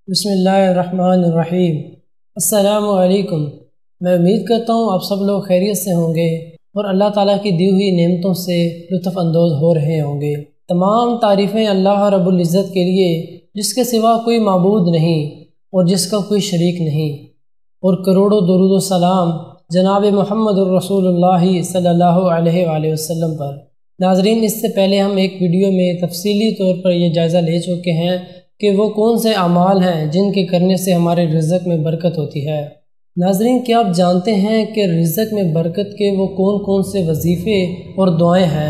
بسم اللہ الرحمن الرحیم۔ السلام علیکم۔ میں امید کرتا ہوں آپ سب لوگ خیریت سے ہوں گے اور اللہ تعالیٰ کی دی ہوئی نعمتوں سے لطف اندوز ہو رہے ہوں گے۔ تمام تعریفیں اللہ رب العزت کے لیے جس کے سوا کوئی معبود نہیں اور جس کا کوئی شریک نہیں، اور کروڑوں درود و سلام جناب محمد الرسول اللہ صلی اللہ علیہ وآلہ وسلم پر۔ ناظرین، اس سے پہلے ہم ایک ویڈیو میں تفصیلی طور پر یہ جائزہ لے چکے ہیں کہ وہ کون سے اعمال ہیں جن کے کرنے سے ہمارے رزق میں برکت ہوتی ہے۔ ناظرین، کیا آپ جانتے ہیں کہ رزق میں برکت کے وہ کون کون سے وظیفے اور دعائیں ہیں؟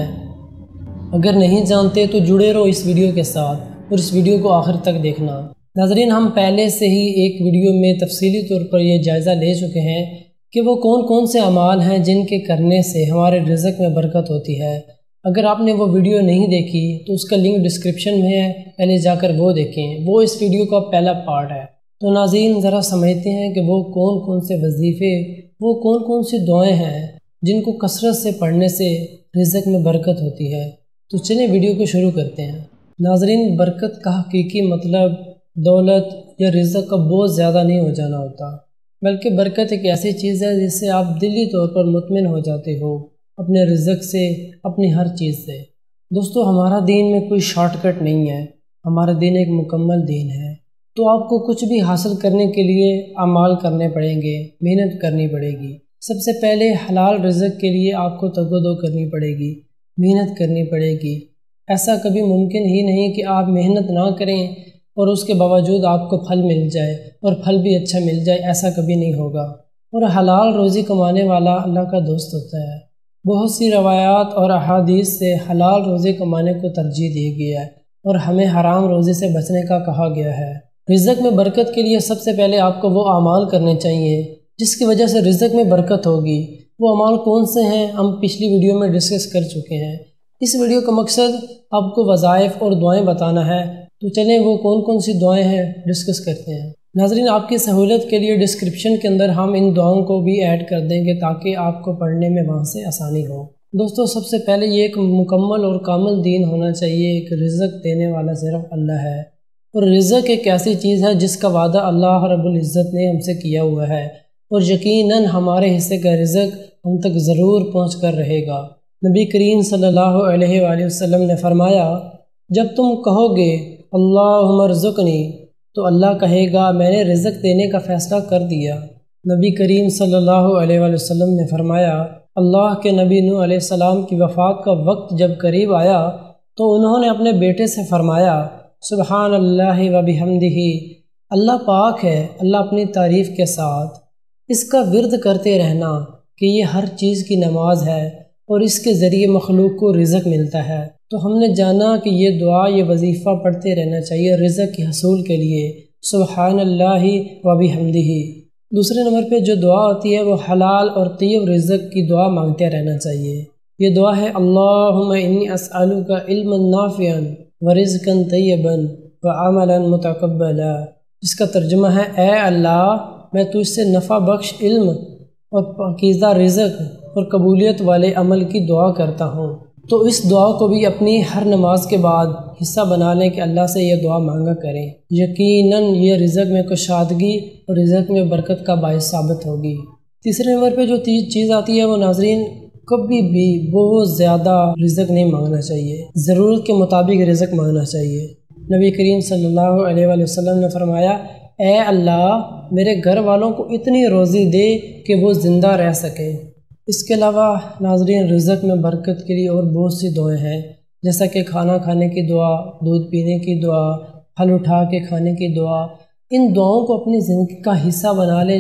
اگر نہیں جانتے تو جڑے رہو اس ویڈیو کے ساتھ اور اس ویڈیو کو آخر تک دیکھنا۔ ناظرین، ہم پہلے سے ہی ایک ویڈیو میں تفصیلی طور پر یہ جائزہ لے چکے ہیں کہ وہ کون کون سے اعمال ہیں جن کے کرنے سے ہمارے رزق میں برکت ہوتی ہے۔ اگر آپ نے وہ ویڈیو نہیں دیکھی تو اس کا لنک ڈسکرپشن میں ہے، پہلے جا کر وہ دیکھیں، وہ اس ویڈیو کا پہلا پارٹ ہے۔ تو ناظرین، ذرا سمجھتے ہیں کہ وہ کون کون سے وظیفے، وہ کون کون سی دعائیں ہیں جن کو کثرت سے پڑھنے سے رزق میں برکت ہوتی ہے۔ تو چلیں ویڈیو کو شروع کرتے ہیں۔ ناظرین، برکت کا حقیقی مطلب دولت یا رزق کا بہت زیادہ نہیں ہو جانا ہوتا، بلکہ برکت ایک ایسی چیز ہے جس سے آپ دلی طور پر مطمئن ہو جاتے ہو اپنے رزق سے، اپنی ہر چیز سے۔ دوستو، ہمارا دین میں کوئی شارٹ کٹ نہیں ہے، ہمارا دین ایک مکمل دین ہے۔ تو آپ کو کچھ بھی حاصل کرنے کے لیے اعمال کرنے پڑیں گے، محنت کرنی پڑے گی۔ سب سے پہلے حلال رزق کے لیے آپ کو تگ و دو کرنی پڑے گی، محنت کرنی پڑے گی۔ ایسا کبھی ممکن ہی نہیں کہ آپ محنت نہ کریں اور اس کے باوجود آپ کو پھل مل جائے اور پھل بھی اچھا مل جائے، ایسا کبھی نہیں ہوگا۔ اور حلال روزی کمانے والا اللہ کا دوست ہوتا ہے۔ بہت سی روایات اور احادیث سے حلال روزی کمانے کو ترجیح دی گئی ہے اور ہمیں حرام روزی سے بچنے کا کہا گیا ہے۔ رزق میں برکت کے لیے سب سے پہلے آپ کو وہ اعمال کرنے چاہیے جس کی وجہ سے رزق میں برکت ہوگی۔ وہ اعمال کون سے ہیں ہم پچھلی ویڈیو میں ڈسکس کر چکے ہیں۔ اس ویڈیو کا مقصد آپ کو وظائف اور دعائیں بتانا ہے، تو چلیں وہ کون کون سی دعائیں ہیں ڈسکس کرتے ہیں۔ ناظرین، آپ کی سہولت کے لیے ڈسکرپشن کے اندر ہم ان دعاؤں کو بھی ایڈ کر دیں گے تاکہ آپ کو پڑھنے میں وہاں سے آسانی ہو۔ دوستو، سب سے پہلے یہ ایک مکمل اور کامل دین ہونا چاہیے کہ رزق دینے والا صرف اللہ ہے، اور رزق ایک ایسی چیز ہے جس کا وعدہ اللہ رب العزت نے ہم سے کیا ہوا ہے، اور یقیناً ہمارے حصے کا رزق ہم تک ضرور پہنچ کر رہے گا۔ نبی کریم صلی اللہ علیہ وآلہ وسلم نے فرمایا، جب تم کہو گے اللہم ارزقنی، تو اللہ کہے گا میں نے رزق دینے کا فیصلہ کر دیا۔ نبی کریم صلی اللہ علیہ وآلہ وسلم نے فرمایا، اللہ کے نبی نوح علیہ السلام کی وفات کا وقت جب قریب آیا تو انہوں نے اپنے بیٹے سے فرمایا، سبحان اللہ و بحمدہ، اللہ پاک ہے، اللہ اپنی تعریف کے ساتھ۔ اس کا ورد کرتے رہنا کہ یہ ہر چیز کی نماز ہے اور اس کے ذریعے مخلوق کو رزق ملتا ہے۔ تو ہم نے جانا کہ یہ دعا، یہ وظیفہ پڑھتے رہنا چاہیے رزق کے حصول کے لیے، سبحان اللہ و بحمدہ۔ دوسرے نمبر پہ جو دعا ہوتی ہے وہ حلال اور طیب رزق کی دعا مانگتے رہنا چاہیے۔ یہ دعا ہے، اللہم انی اسألک علما نافعا ورزقا طیبا وعملا متقبلا، جس کا ترجمہ ہے، اے اللہ میں تجھ سے نفع بخش علم اور پاکیزہ رزق اور قبولیت والے عمل کی دعا کرتا ہوں۔ تو اس دعا کو بھی اپنی ہر نماز کے بعد حصہ بنا لیں کہ اللہ سے یہ دعا مانگا کریں، یقیناً یہ رزق میں کشادگی اور رزق میں برکت کا باعث ثابت ہوگی۔ تیسرے نمبر پہ جو چیز آتی ہے وہ ناظرین، کبھی بھی بہت زیادہ رزق نہیں مانگنا چاہیے، ضرورت کے مطابق رزق مانگنا چاہیے۔ نبی کریم صلی اللہ علیہ وآلہ وسلم نے فرمایا، اے اللہ میرے گھر والوں کو اتنی روزی دے کہ وہ زندہ رہ سکیں۔ اس کے علاوہ ناظرین، رزق میں برکت کے لیے اور بہت سی دعائیں ہیں، جیسا کہ کھانا کھانے کی دعا، دودھ پینے کی دعا، پھل اٹھا کے کھانے کی دعا۔ ان دعاؤں کو اپنی زندگی کا حصہ بنا لیں،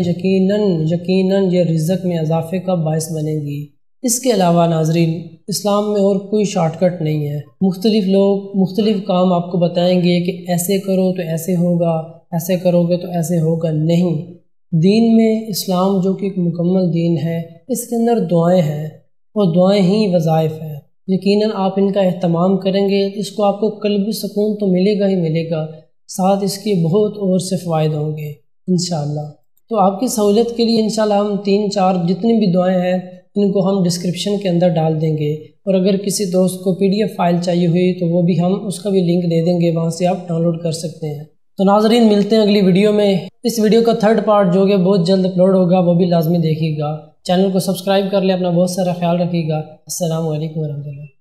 یقیناً یہ رزق میں اضافے کا باعث بنے گی۔ اس کے علاوہ ناظرین، اسلام میں اور کوئی شارٹ کٹ نہیں ہے۔ مختلف لوگ مختلف کام آپ کو بتائیں گے کہ ایسے کرو تو ایسے ہوگا، ایسے کرو گے تو ایسے ہوگا، نہیں۔ دین میں اسلام جو کہ ایک مکمل دین ہے، اس کے اندر دعائیں ہیں اور دعائیں ہی وظائف ہیں۔ یقیناً آپ ان کا اہتمام کریں گے، اس کو آپ کو قلبی سکون تو ملے گا ہی ملے گا، ساتھ اس کے بہت اور سے فوائد ہوں گے انشاءاللہ۔ تو آپ کی سہولت کے لیے انشاءاللہ ہم 3-4 جتنی بھی دعائیں ہیں ان کو ہم ڈسکرپشن کے اندر ڈال دیں گے، اور اگر کسی دوست کو PDF فائل چاہیے ہوئی تو وہ بھی ہم اس کا بھی لنک دے دیں گے، وہاں سے آپ ڈاؤن لوڈ کر سکتے ہیں۔ تو ناظرین ملتے ہیں اگلی ویڈیو میں۔ اس ویڈیو کا تھرڈ پارٹ جو کہ بہت جلد اپلوڈ ہوگا وہ بھی لازمی دیکھیے گا۔ چینل کو سبسکرائب کر لیں، اپنا بہت سارا خیال رکھیے گا۔ السلام علیکم ورحمۃ اللہ۔